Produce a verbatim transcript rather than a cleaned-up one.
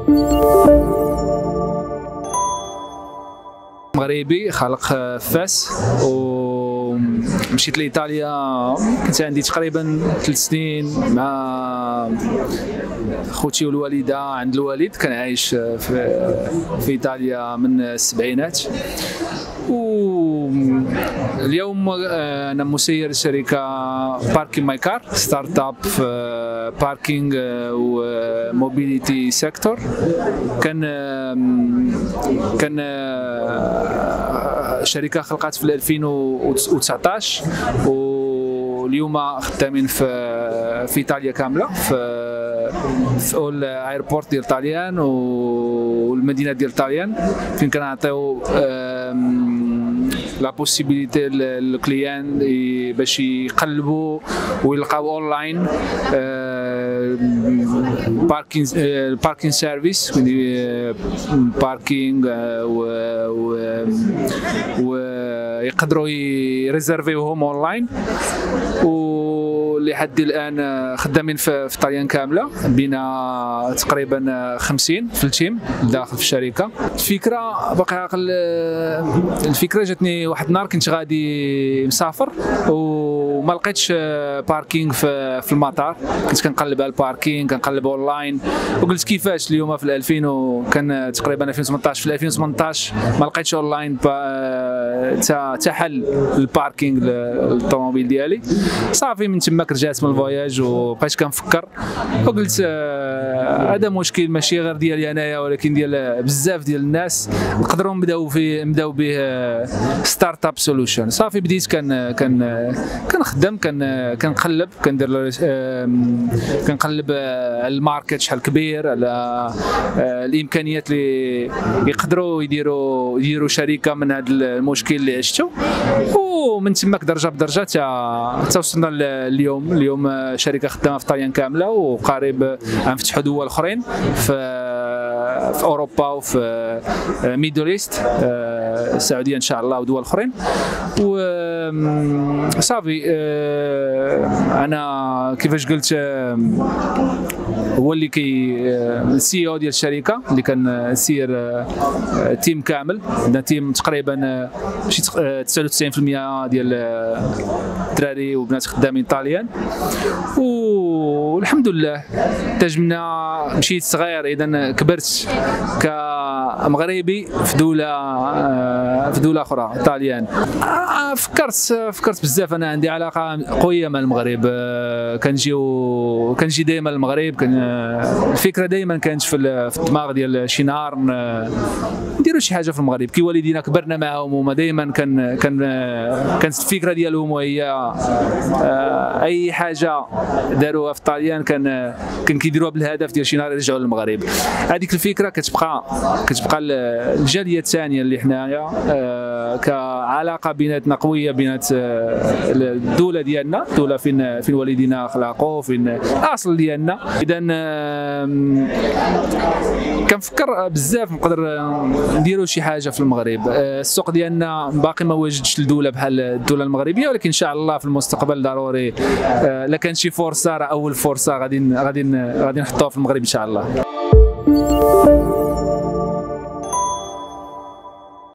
مغربي خلق في فاس ومشيت لايطاليا. كنت عندي تقريبا ثلاث سنين مع خوتي والوالده عند الوالد. كان عايش في في ايطاليا من السبعينات. واليوم انا مسير شركه باركينج ماي كار، ستارت اب في باركينج وموبيليتي سيكتور. كان كان شركه خلقت في ألفين وتسعطاش، واليوم خدامين في في ايطاليا كامله، في في اول ايربورت ديال طاليان والمدينه ديال طاليان، فين كنعطيو لا بوسيبيليتي للكليان باش يقلبوا ويلقاو اونلاين باركينغ باركينغ سيرفيس، باركينغ ويقدروا يريزيرفيوهم اونلاين. ولحد الان خدامين في, في طاليان كامله، بينا تقريبا خمسين في التيم داخل في الشركه. الفكره باقي عاقل، الفكره جاتني واحد النهار كنت غادي مسافر وما لقيتش باركينغ في, في المطار. كنت كنقلب على الباركينغ، كنقلب اونلاين، وقلت كيفاش اليوم في ألفين وكان تقريبا ألفين وثمنطاش، في ألفين وثمنطاش ما لقيتش اونلاين حتى حل الباركينغ للطوموبيل ديالي. صافي من تماك رجعت من الفواياج وبقيت كنفكر، وقلت هذا آه مشكل ماشي غير ديالي انايا ولكن ديال بزاف ديال الناس، نقدروا نبداو في نبداو به ستارت اب سولوشن. صافي بديت كان كان كنخدم، كان كنقلب، كندير كنقلب على الماركت شحال كبير، على الامكانيات اللي يقدروا يديروا يديروا شركه من هذا المشكل اللي عشته. ومن تماك درجه بدرجه حتى وصلنا اليوم. اليوم شركه خدامه في طاليان كامله، وقريب غنفتحوا دول اخرين في في اوروبا وفي ميدل ايست، السعوديه ان شاء الله ودول اخرين. وصافي انا كيفاش قلت هو اللي كي السي او ديال الشركه اللي كان سير تيم كامل. عندنا تيم تقريبا شي تسعة وتسعين بالمئة ديال الدراري وبنات خدامين طاليان، والحمد لله تجمنا. مشيت صغير اذا كبرت كمغربي في دوله في دوله اخرى طاليان. فكرت فكرت بزاف. انا عندي علاقه قويه مع المغرب، كنجيو كنجي دائما المغرب. كان الفكره دائما كانت في الدماغ ديال شي نهار نديروا شي حاجه في المغرب. كي والدينا كبرنا معاهم وما دائما كان كان كانت الفكره ديالهم وهي اي حاجه داروها في طاليان كان كان كيديروها بالهدف ديال شي نهار يرجعوا للمغرب. هذيك الفكره كتبقى كتبقى الجاليه الثانيه اللي حنايا كعلاقه بيناتنا قويه، بينات الدوله ديالنا، الدوله فين فين والدينا خلقوا، فين الاصل ديالنا. اذا كنفكر بزاف نقدر نديروا شي حاجه في المغرب. السوق ديالنا باقي ما واجدش لدوله بحال الدوله المغربيه، ولكن ان شاء الله في المستقبل ضروري الا كان شي فرصه، راه اول فرصه غادي غادي غادي نحطوها في المغرب ان شاء الله.